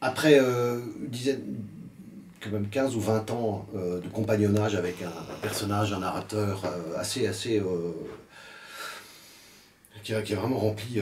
après une dizaine, quand même 15 ou 20 ans de compagnonnage avec un personnage, un narrateur qui a vraiment rempli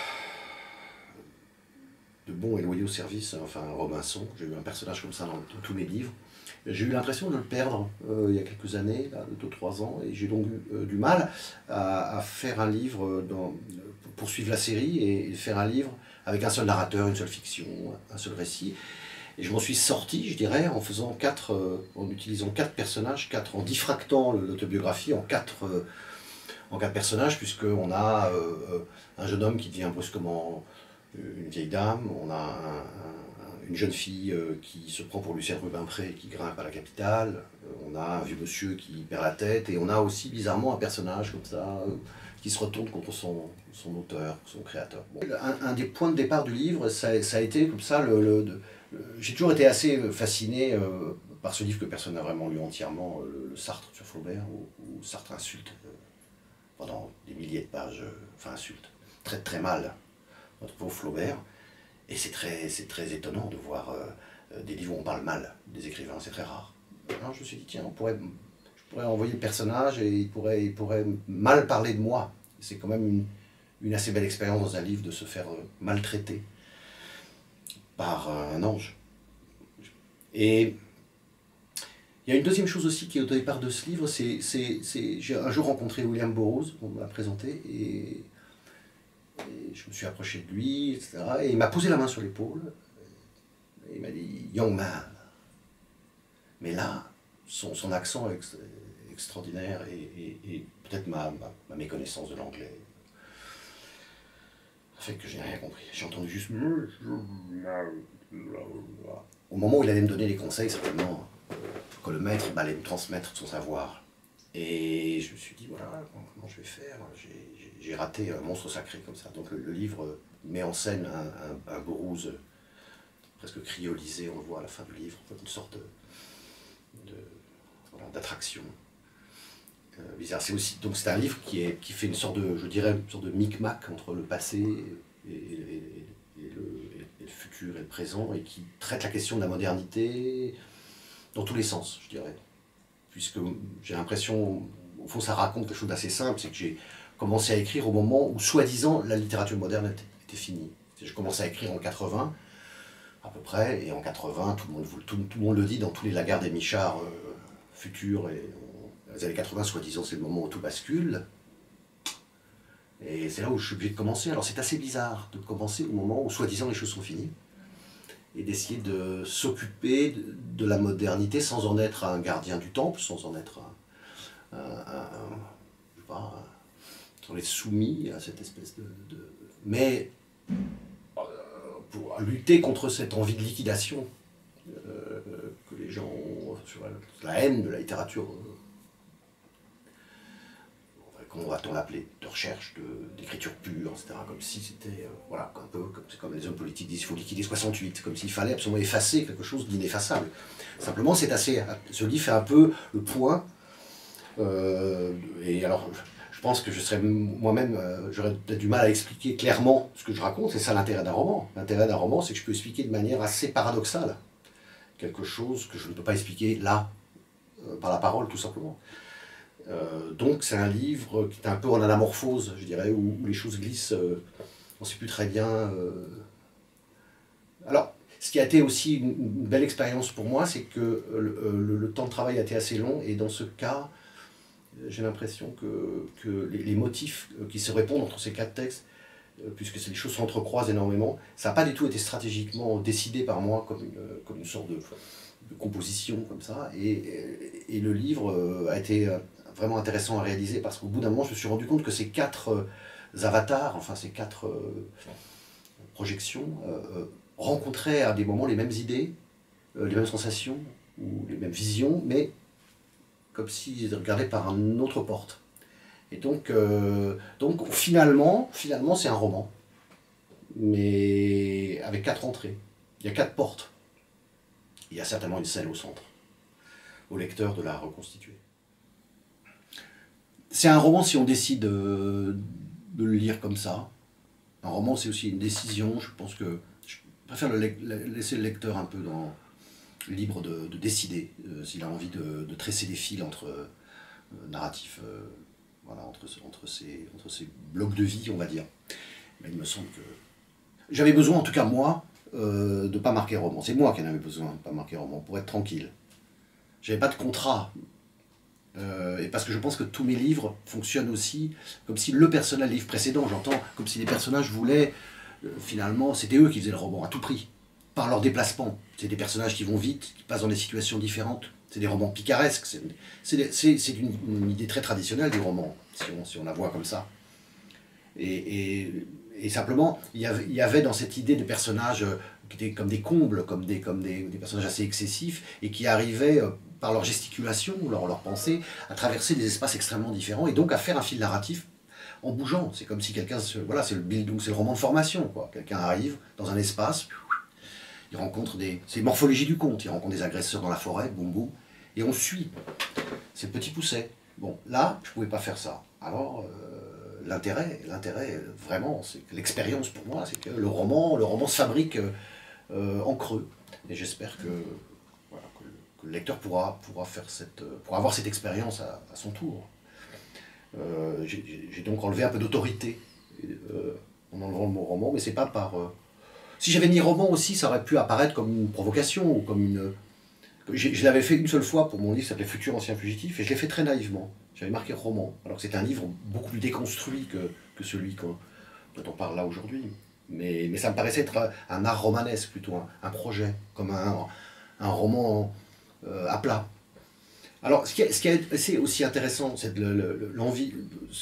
de bons et loyaux services, enfin Robinson, j'ai eu un personnage comme ça dans tous mes livres. J'ai eu l'impression de le perdre il y a quelques années, 2-3 ans, et j'ai donc eu du mal à faire un livre, pour poursuivre la série et faire un livre avec un seul narrateur, une seule fiction, un seul récit. Et je m'en suis sorti, je dirais, en faisant en utilisant 4 personnages, en diffractant l'autobiographie en quatre personnages, puisqu'on a un jeune homme qui devient brusquement une vieille dame, on a une jeune fille qui se prend pour Lucien Rubempré et qui grimpe à la capitale, on a un vieux monsieur qui perd la tête, et on a aussi bizarrement un personnage comme ça qui se retourne contre son auteur, son créateur. Bon. Un des points de départ du livre, ça a été comme ça, j'ai toujours été assez fasciné par ce livre que personne n'a vraiment lu entièrement, le Sartre sur Flaubert, où Sartre insulte pendant des milliers de pages, enfin insulte, traite très mal notre pauvre Flaubert. Et c'est très étonnant de voir des livres où on parle mal des écrivains, c'est très rare. Alors je me suis dit, tiens, je pourrais envoyer le personnage et il pourrait mal parler de moi. C'est quand même une assez belle expérience dans un livre de se faire maltraiter par un ange. Et il y a une deuxième chose aussi qui est au départ de ce livre, j'ai un jour rencontré William Burroughs, on me l'a présenté, et je me suis approché de lui, etc. Et il m'a posé la main sur l'épaule, et il m'a dit « Young man ». Mais là, son accent extraordinaire et peut-être ma méconnaissance de l'anglais a fait que je n'ai rien compris. J'ai entendu juste... Au moment où il allait me donner les conseils, certainement, que le maître allait me transmettre son savoir. Et je me suis dit, voilà, comment je vais faire? J'ai raté un monstre sacré comme ça. Donc le livre met en scène un Burroughs presque criolisé, on le voit à la fin du livre, une sorte d'attraction bizarre. Donc c'est un livre qui fait une sorte de, je dirais, une sorte de micmac entre le passé et le futur et le présent, et qui traite la question de la modernité dans tous les sens, je dirais. Puisque j'ai l'impression, au fond ça raconte quelque chose d'assez simple, c'est que j'ai commencé à écrire au moment où, soi-disant, la littérature moderne était finie. Je commençais à écrire en 80, à peu près, et en 80, tout le monde le dit dans tous les Lagarde et Michard futurs, et les années 80, soi-disant, c'est le moment où tout bascule. Et c'est là où je suis obligé de commencer. Alors c'est assez bizarre de commencer au moment où, soi-disant, les choses sont finies, et d'essayer de s'occuper de la modernité sans en être un gardien du temple, sans en être je sais pas, sans être soumis à cette espèce mais pour lutter contre cette envie de liquidation que les gens ont, sur la haine de la littérature, comment va-t-on l'appeler, de recherche, d'écriture pure, etc. Comme si c'était, voilà, un peu comme les hommes politiques disent, il faut liquider 68, comme s'il fallait absolument effacer quelque chose d'ineffaçable. Simplement, ce livre fait un peu le point, et alors, je pense que je serais moi-même, j'aurais peut-être du mal à expliquer clairement ce que je raconte, c'est ça l'intérêt d'un roman. L'intérêt d'un roman, c'est que je peux expliquer de manière assez paradoxale quelque chose que je ne peux pas expliquer là, par la parole, tout simplement. Donc c'est un livre qui est un peu en anamorphose, je dirais, où les choses glissent, on ne sait plus très bien. Alors, ce qui a été aussi une belle expérience pour moi, c'est que le temps de travail a été assez long, et dans ce cas, j'ai l'impression que les motifs qui se répondent entre ces 4 textes, puisque les choses s'entrecroisent énormément, ça n'a pas du tout été stratégiquement décidé par moi comme une sorte de composition comme ça, et le livre a été vraiment intéressant à réaliser, parce qu'au bout d'un moment je me suis rendu compte que ces 4 avatars, enfin ces 4 projections, rencontraient à des moments les mêmes idées, les mêmes sensations, ou les mêmes visions, mais comme s'ils regardaient par une autre porte. Et donc finalement c'est un roman, mais avec 4 entrées. Il y a 4 portes. Il y a certainement une scène au centre, au lecteur de la reconstituer. C'est un roman si on décide de le lire comme ça. Un roman, c'est aussi une décision. Je pense que préfère laisser le lecteur un peu libre de décider s'il a envie de tresser des fils entre narratifs, voilà, entre ces blocs de vie, on va dire. Mais il me semble que j'avais besoin, en tout cas moi, de ne pas marquer roman. C'est moi qui en avais besoin de ne pas marquer roman, pour être tranquille. J'avais pas de contrat. Et parce que je pense que tous mes livres fonctionnent aussi comme si le personnage, le livre précédent, j'entends, comme si les personnages voulaient, finalement, c'était eux qui faisaient le roman à tout prix, par leur déplacement. C'est des personnages qui vont vite, qui passent dans des situations différentes. C'est des romans picaresques. C'est une idée très traditionnelle du roman, si on la voit comme ça. Et simplement, il y avait dans cette idée des personnages qui étaient comme des combles, comme des personnages assez excessifs, et qui arrivaient, par leur gesticulation, leur pensée, à traverser des espaces extrêmement différents, et donc à faire un fil narratif en bougeant. C'est comme si quelqu'un, voilà, c'est le Bildung, c'est le roman de formation, quoi. Quelqu'un arrive dans un espace, il rencontre c'est morphologie du conte, il rencontre des agresseurs dans la forêt, boum boum, et on suit. C'est le petit pousset. Bon, là, je ne pouvais pas faire ça. Alors, l'intérêt, vraiment, c'est que l'expérience pour moi, c'est que le roman se fabrique en creux. Et j'espère que, voilà, que le lecteur pourra avoir cette expérience à son tour. J'ai donc enlevé un peu d'autorité en enlevant le mot roman, mais c'est pas par... Si j'avais mis roman aussi, ça aurait pu apparaître comme une provocation, ou comme une... Je l'avais fait une seule fois pour mon livre qui s'appelait Futur ancien fugitif, et je l'ai fait très naïvement. J'avais marqué roman, alors que c'était un livre beaucoup plus déconstruit que celui dont on parle là aujourd'hui. Mais ça me paraissait être un art romanesque plutôt, un projet, comme un roman à plat. Alors, ce qui est assez aussi intéressant, c'est l'envie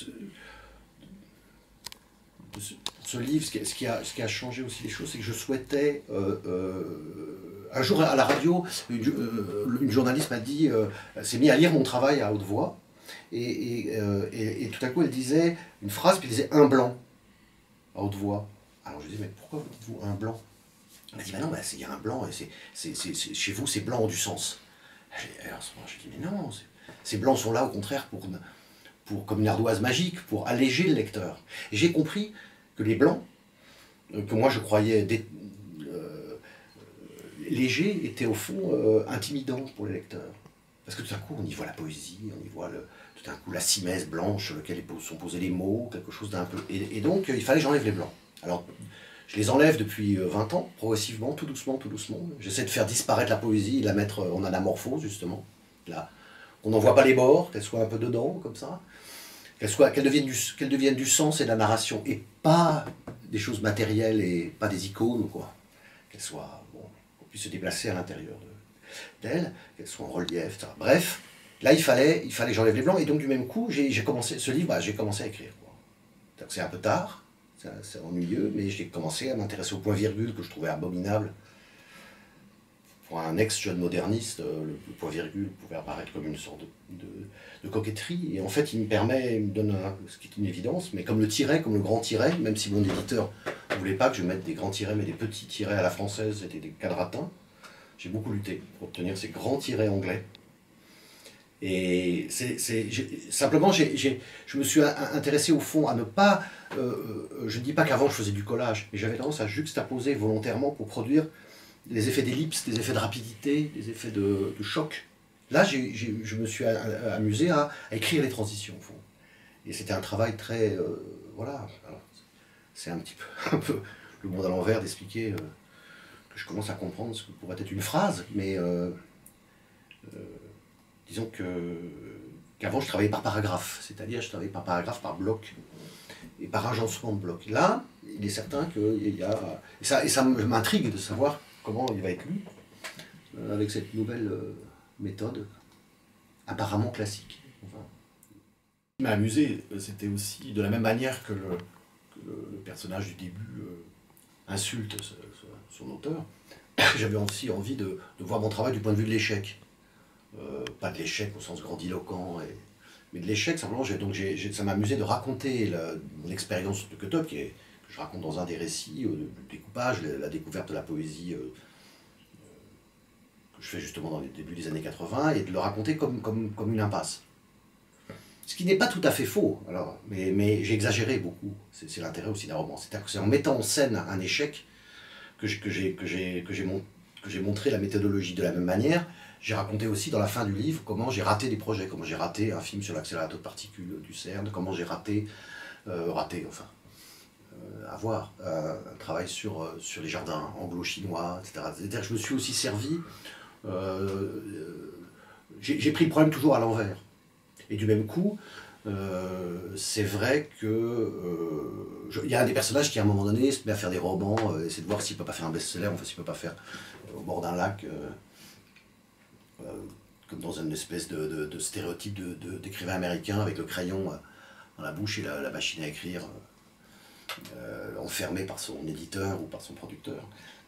de ce livre, ce qui a changé aussi les choses, c'est que je souhaitais... un jour à la radio, une journaliste m'a dit, s'est mise à lire mon travail à haute voix, et tout à coup elle disait une phrase, puis elle disait un blanc à haute voix. Alors je disais, mais pourquoi vous dites-vous un blanc? Elle m'a dit, bah non, il y a un blanc, et chez vous ces blancs ont du sens. Alors j'ai dit, mais non, ces blancs sont là au contraire comme une ardoise magique, pour alléger le lecteur. Et j'ai compris que les blancs, que moi je croyais légers, étaient au fond intimidants pour les lecteurs. Parce que tout d'un coup, on y voit la poésie, on y voit tout d'un coup la simèse blanche sur laquelle sont posés les mots, quelque chose d'un peu... Et donc, il fallait que j'enlève les blancs. Alors, je les enlève depuis 20 ans, progressivement, tout doucement, tout doucement. J'essaie de faire disparaître la poésie, de la mettre en anamorphose, justement. Là, on n'en voit pas les bords, qu'elle soit un peu dedans, comme ça. Qu'elle devienne du sens et de la narration, et pas des choses matérielles et pas des icônes, quoi. Qu'elle soit... Bon, qu'on puisse se déplacer à l'intérieur d'elle, qu'elle soit en relief, etc. Bref, là, il fallait que j'enlève les blancs, et donc du même coup, j'ai commencé à écrire. C'est un peu tard, c'est ennuyeux, mais j'ai commencé à m'intéresser au point-virgule que je trouvais abominable. Pour un ex-jeune moderniste, le point-virgule pouvait apparaître comme une sorte de coquetterie, et en fait il me donne ce qui est une évidence, mais comme le grand tiret, même si mon éditeur ne voulait pas que je mette des grands tirets, mais des petits tirets à la française, c'était des quadratins, j'ai beaucoup lutté pour obtenir ces grands tirets anglais. Et simplement, je me suis intéressé au fond à ne pas... je ne dis pas qu'avant je faisais du collage, mais j'avais tendance à juxtaposer volontairement pour produire des effets d'ellipse, des effets de rapidité, des effets de choc. Là, je me suis amusé à écrire les transitions, au fond. Et c'était un travail très... voilà. C'est un peu le monde à l'envers d'expliquer que je commence à comprendre ce que pourrait être une phrase, mais disons qu'avant je travaillais par paragraphe, c'est-à-dire je travaillais par paragraphe, par bloc, et par agencement de blocs. Là, il est certain qu'il y a... Et ça m'intrigue de savoir comment il va être lu, avec cette nouvelle méthode, apparemment classique. Enfin. Ce qui m'a amusé, c'était aussi, de la même manière que le personnage du début insulte son auteur, j'avais aussi envie de voir mon travail du point de vue de l'échec. Pas de l'échec au sens grandiloquent, mais de l'échec, simplement, ça m'a amusé de raconter mon expérience de cut-up, que je raconte dans un des récits, le découpage, la découverte de la poésie que je fais justement dans les débuts des années 80, et de le raconter comme une impasse. Ce qui n'est pas tout à fait faux, alors, mais j'ai exagéré beaucoup, c'est l'intérêt aussi d'un roman. C'est-à-dire que c'est en mettant en scène un échec j'ai montré la méthodologie de la même manière. J'ai raconté aussi dans la fin du livre comment j'ai raté des projets, comment j'ai raté un film sur l'accélérateur de particules du CERN, comment j'ai avoir un travail sur les jardins anglo-chinois, etc. C'est-à-dire que je me suis aussi servi, j'ai pris le problème toujours à l'envers. Et du même coup, c'est vrai que il y a un des personnages qui à un moment donné se met à faire des romans, essaie de voir s'il ne peut pas faire un best-seller, enfin s'il ne peut pas faire au bord d'un lac, comme dans une espèce de stéréotype d'écrivain américain avec le crayon dans la bouche et la machine à écrire enfermé par son éditeur ou par son producteur.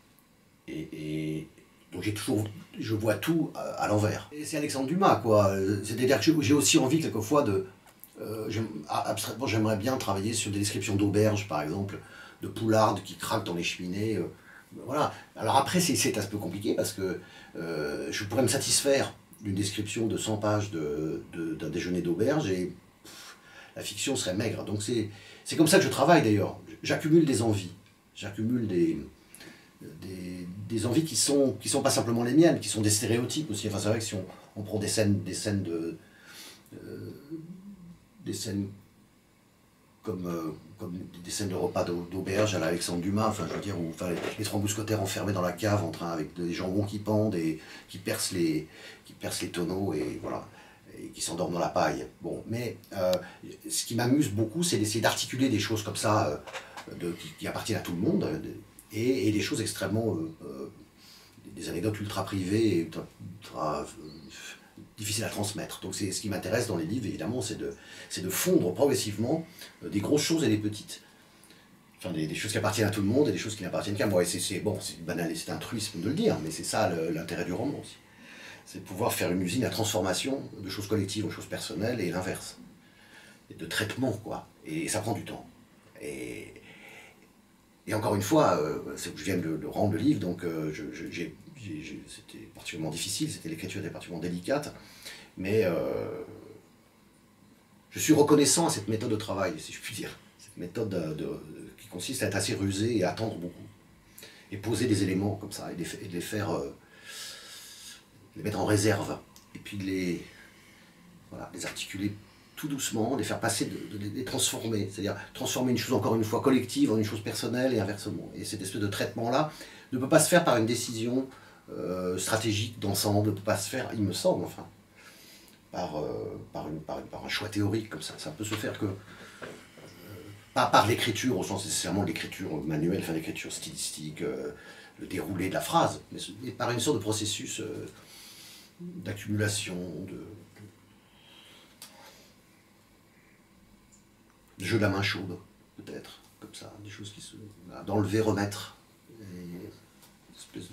Donc je vois tout à l'envers. Et c'est Alexandre Dumas, quoi. C'est-à-dire que j'ai aussi envie quelquefois de... abstraitement, j'aimerais bien travailler sur des descriptions d'auberges, par exemple, de poulardes qui craquent dans les cheminées. Voilà. Alors après, c'est un peu compliqué parce que je pourrais me satisfaire d'une description de 100 pages d'un déjeuner d'auberge et la fiction serait maigre. Donc c'est comme ça que je travaille d'ailleurs. J'accumule des envies. J'accumule des envies qui sont pas simplement les miennes, qui sont des stéréotypes aussi. Enfin, c'est vrai que si on prend des scènes comme des scènes de repas d'auberge à l'Alexandre Dumas, enfin je veux dire, où enfin, les trois mousquetaires enfermés dans la cave en train avec des jambons qui pendent et qui percent les tonneaux et voilà, et qui s'endorment dans la paille. Bon, mais ce qui m'amuse beaucoup, c'est d'essayer d'articuler des choses comme ça qui appartiennent à tout le monde et des choses extrêmement des anecdotes ultra privées et ultra difficiles à transmettre. Donc c'est ce qui m'intéresse dans les livres, évidemment, c'est de fondre progressivement des grosses choses et des petites. Enfin, des choses qui appartiennent à tout le monde et des choses qui n'appartiennent qu'à moi. Et c'est banal, c'est un truisme de le dire, mais c'est ça l'intérêt du roman aussi. C'est de pouvoir faire une usine à transformation de choses collectives aux choses personnelles et l'inverse. Et de traitement, quoi. Et ça prend du temps. Et encore une fois, je viens de rendre le livre, donc c'était particulièrement difficile, l'écriture était particulièrement délicate, mais je suis reconnaissant à cette méthode de travail, si je puis dire. Cette méthode qui consiste à être assez rusé et à attendre beaucoup. Et poser des éléments comme ça, et de les faire... les mettre en réserve, et puis de les articuler tout doucement, les faire passer, de les transformer, c'est-à-dire transformer une chose encore une fois collective en une chose personnelle et inversement. Et cette espèce de traitement-là ne peut pas se faire par une décision stratégique d'ensemble, ne peut pas se faire, il me semble, enfin, par un choix théorique comme ça. Ça peut se faire que, pas par l'écriture au sens nécessairement de l'écriture manuelle, enfin l'écriture stylistique, le déroulé de la phrase, mais par une sorte de processus d'accumulation, de jeu de la main chaude, peut-être, comme ça, des choses qui se... d'enlever, remettre, une espèce de...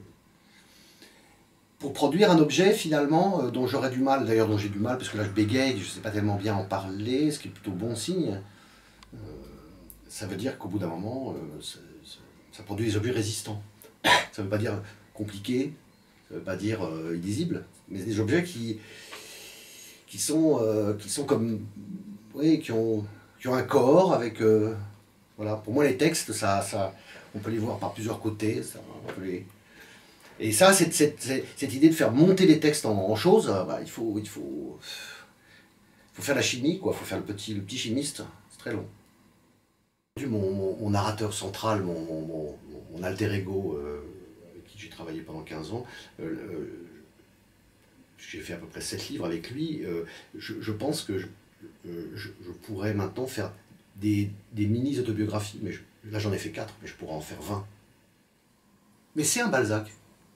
Pour produire un objet, finalement, dont j'aurais du mal, d'ailleurs dont j'ai du mal, parce que là je bégaye, je ne sais pas tellement bien en parler, ce qui est plutôt bon signe, ça veut dire qu'au bout d'un moment, ça produit des objets résistants. Ça ne veut pas dire compliqué, ça ne veut pas dire illisible, mais des objets qui sont comme... Oui, qui ont un corps avec... voilà. Pour moi, les textes, on peut les voir par plusieurs côtés. Et ça, cette idée de faire monter les textes en choses, il faut faire la chimie, quoi. Il faut faire le petit chimiste. C'est très long. Mon narrateur central, mon alter ego, avec qui j'ai travaillé pendant 15 ans, j'ai fait à peu près 7 livres avec lui, je pense que je pourrais maintenant faire des mini-autobiographies, mais là j'en ai fait 4, mais je pourrais en faire 20. Mais c'est un Balzac.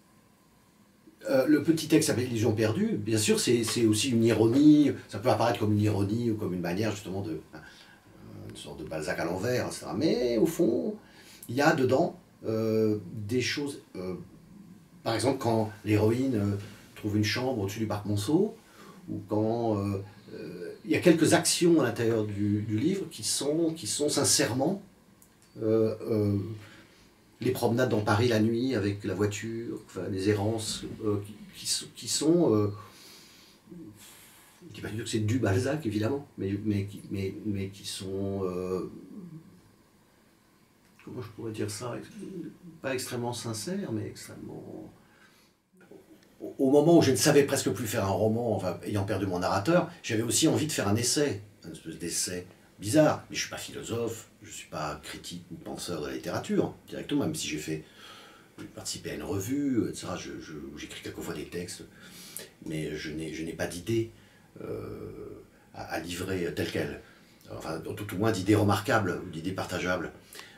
Le petit texte s'appelle Illusion perdue, bien sûr c'est aussi une ironie, ça peut apparaître comme une ironie ou comme une manière justement une sorte de Balzac à l'envers, etc. Mais au fond, il y a dedans des choses, par exemple quand l'héroïne trouve une chambre au-dessus du parc Monceau, ou quand... il y a quelques actions à l'intérieur du livre qui sont sincèrement les promenades dans Paris la nuit avec la voiture, enfin, les errances qui sont... je ne dis pas que c'est du Balzac, évidemment, mais qui sont... comment je pourrais dire ça, pas extrêmement sincère, mais extrêmement... Au moment où je ne savais presque plus faire un roman, enfin, ayant perdu mon narrateur, j'avais aussi envie de faire un essai, un espèce d'essai bizarre. Mais je ne suis pas philosophe, je ne suis pas critique ou penseur de la littérature, directement, même si j'ai participé à une revue, etc. J'écris quelquefois des textes, mais je n'ai pas d'idées à livrer telles quelles. Enfin, tout au moins d'idées remarquables, d'idées partageables.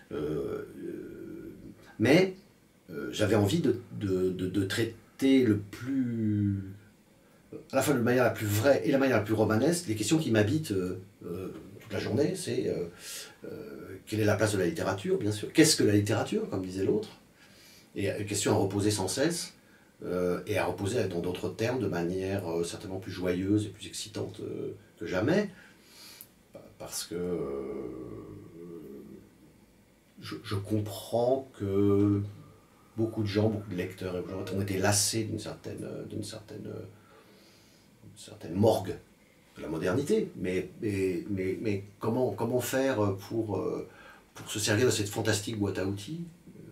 Mais j'avais envie de traiter le plus, à la fois de manière la plus vraie et la manière la plus romanesque, les questions qui m'habitent toute la journée, c'est quelle est la place de la littérature, bien sûr, qu'est-ce que la littérature, comme disait l'autre, et une question à reposer sans cesse, et à reposer dans d'autres termes, de manière certainement plus joyeuse et plus excitante que jamais, parce que je comprends que beaucoup de gens, beaucoup de lecteurs ont été lassés d'une certaine morgue de la modernité. Mais comment faire pour se servir de cette fantastique boîte à outils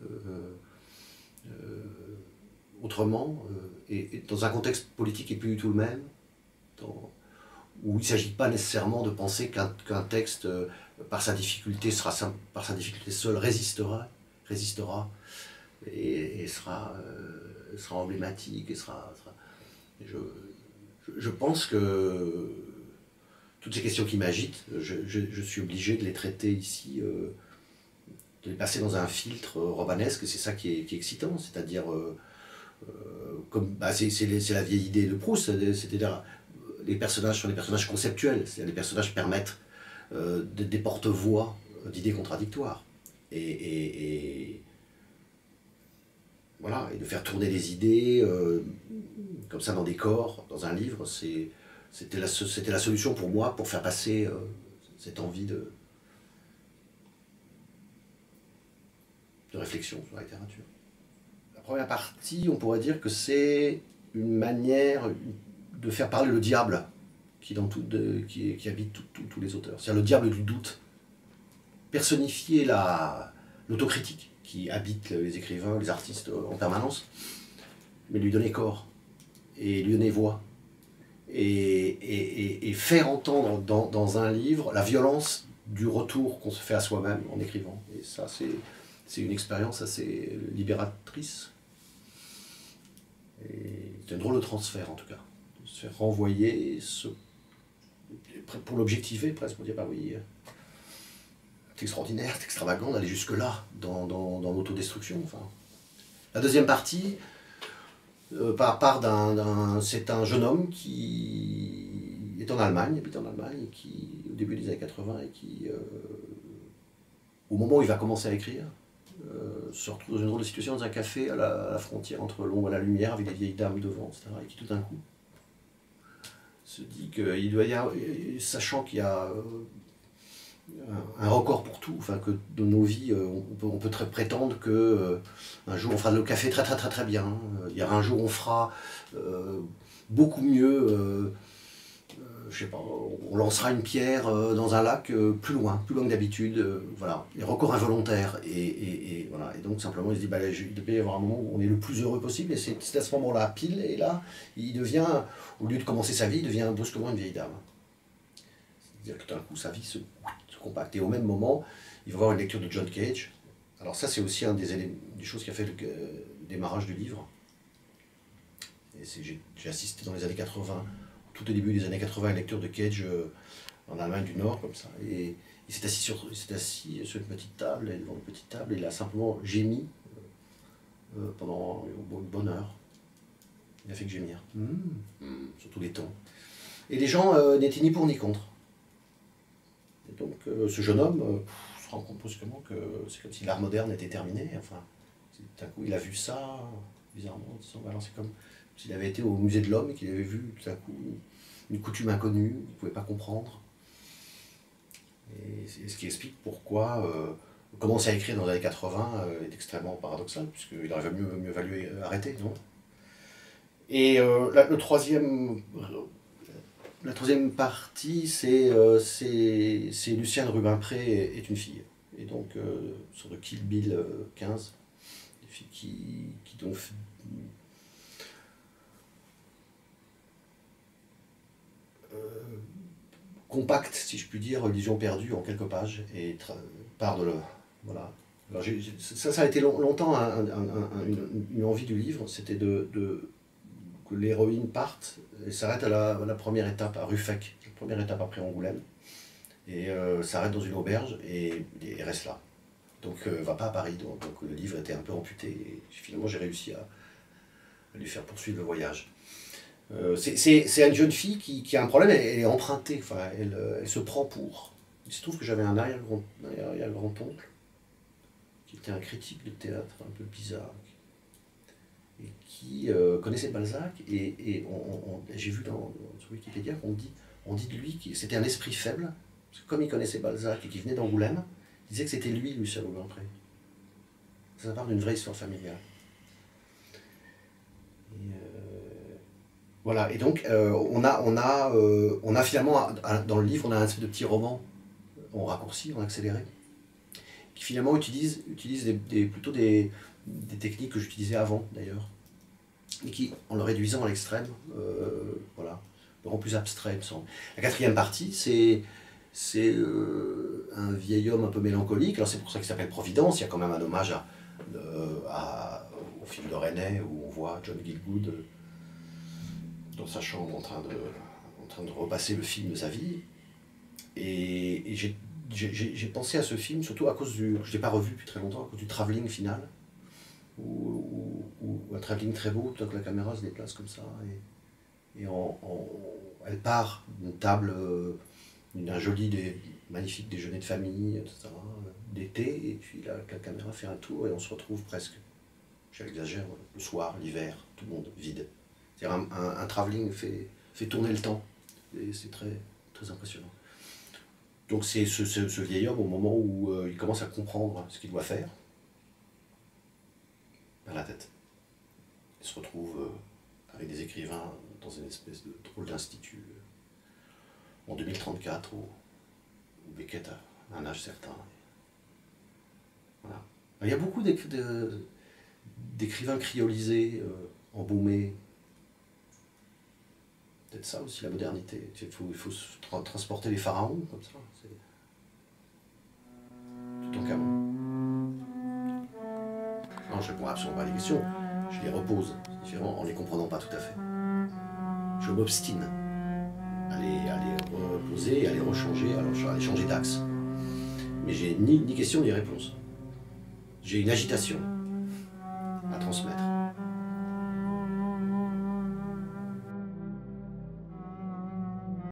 autrement, et dans un contexte politique qui n'est plus du tout le même, où il ne s'agit pas nécessairement de penser qu'un texte, par sa difficulté seul, résistera et sera emblématique. Je pense que toutes ces questions qui m'agitent, je suis obligé de les traiter ici, de les passer dans un filtre romanesque. C'est ça qui est excitant, c'est-à-dire c'est la vieille idée de Proust, c'est-à-dire les personnages sont des personnages conceptuels, c'est-à-dire les personnages permettent des porte-voix d'idées contradictoires. Voilà, et de faire tourner des idées comme ça dans des corps, dans un livre, c'était la solution pour moi pour faire passer cette envie de réflexion sur la littérature. La première partie, on pourrait dire que c'est une manière de faire parler le diable qui habite tous les auteurs. C'est-à-dire le diable du doute. Personnifier l'autocritique qui habite les écrivains, les artistes en permanence, mais lui donner corps, et lui donner voix, et faire entendre dans un livre la violence du retour qu'on se fait à soi-même en écrivant. Et ça, c'est une expérience assez libératrice. Et c'est un drôle de transfert, en tout cas. De se faire renvoyer, pour l'objectiver presque, on dit, bah oui, c'est extraordinaire, c'est extravagant d'aller jusque-là, dans l'autodestruction. Enfin. La deuxième partie c'est un jeune homme qui est en Allemagne, habite en Allemagne, et qui, au début des années 80, et qui, au moment où il va commencer à écrire, se retrouve dans une drôle de situation dans un café à la frontière entre l'ombre et la lumière, avec des vieilles dames devant, etc., et qui tout d'un coup se dit qu'il doit y avoir, sachant qu'il y a un record pour tout, enfin que dans nos vies, on peut prétendre que un jour on fera le café très très très très bien, il y aura un jour on fera beaucoup mieux, je sais pas, on lancera une pierre dans un lac plus loin que d'habitude, voilà, les records involontaires, et voilà, et donc simplement il se dit, bah, il devait y avoir un moment où on est le plus heureux possible, et c'est à ce moment-là, pile, et là, il devient, au lieu de commencer sa vie, il devient brusquement une vieille dame. C'est-à-dire que tout d'un coup, sa vie se compacte. Et au même moment, il va y avoir une lecture de John Cage. Alors ça, c'est aussi un des choses qui a fait le démarrage du livre. J'ai assisté dans les années 80, tout au début des années 80, à une lecture de Cage en Allemagne du Nord, comme ça. Et il s'est assis sur une petite table, devant une petite table, et il a simplement gémi pendant une bonne heure. Il a fait que gémir. Sur tous les temps. Et les gens n'étaient ni pour ni contre. Et donc ce jeune homme se rend compte brusquement que c'est comme si l'art moderne était terminé. Enfin, tout d'un coup, il a vu ça, bizarrement, en disant, alors c'est comme s'il avait été au musée de l'homme et qu'il avait vu tout d'un coup une coutume inconnue, il ne pouvait pas comprendre. Et ce qui explique pourquoi commencer à écrire dans les années 80 est extrêmement paradoxal, puisqu'il aurait mieux valu arrêter, non? Et la troisième partie, c'est Lucien de Rubempré est une fille. Et donc sur le Kill Bill 15, des filles qui donc compacte, si je puis dire, Religion perdue en quelques pages, et part de le... Voilà. Alors ça a été longtemps une envie du livre, c'était que l'héroïne parte et s'arrête à la première étape, à Ruffec, la première étape après Angoulême, et s'arrête dans une auberge et reste là. Donc va pas à Paris, donc le livre était un peu amputé, et finalement j'ai réussi à lui faire poursuivre le voyage. C'est une jeune fille qui a un problème, elle est empruntée, enfin, elle se prend pour. Il se trouve que j'avais un arrière-grand-oncle qui était un critique de théâtre un peu bizarre, et qui connaissait Balzac, et j'ai vu sur Wikipédia on dit de lui que c'était un esprit faible, parce que comme il connaissait Balzac et qu'il venait d'Angoulême, il disait que c'était lui, Lucien Louis-André. Ça part d'une vraie histoire familiale. Voilà, et donc on a finalement, dans le livre, on a un espèce de petit roman en raccourci, en accéléré, qui finalement utilise plutôt des techniques que j'utilisais avant d'ailleurs, et qui, en le réduisant à l'extrême, voilà, le rend plus abstrait, il me semble. La quatrième partie, c'est un vieil homme un peu mélancolique, alors c'est pour ça qu'il s'appelle Providence, il y a quand même un hommage au film de René, où on voit John Gielgud dans sa chambre en train de repasser le film de sa vie. Et j'ai pensé à ce film, surtout à cause que je ne l'ai pas revu depuis très longtemps, à cause du travelling final, où un travelling très beau, tout à coup la caméra se déplace comme ça, et elle part d'une table, d'un magnifique déjeuner de famille, etc., d'été, et puis la caméra fait un tour, et on se retrouve presque, j'exagère, le soir, l'hiver, tout le monde vide. C'est-à-dire un travelling fait tourner le temps, et c'est très, très impressionnant. Donc c'est ce vieil homme, au moment où il commence à comprendre ce qu'il doit faire, à la tête. Il se retrouve avec des écrivains dans une espèce de drôle d'institut, en 2034, où Beckett a un âge certain. Voilà. Il y a beaucoup d'écrivains criolisés, embaumés. Peut-être ça aussi la modernité. Il faut transporter les pharaons comme ça. Tout en calme. Non, je ne réponds absolument pas à les questions. Je les repose, c'est différent, en ne les comprenant pas tout à fait. Je m'obstine à les reposer, à les rechanger, à les changer d'axe. Mais j'ai ni question ni réponse. J'ai une agitation à transmettre.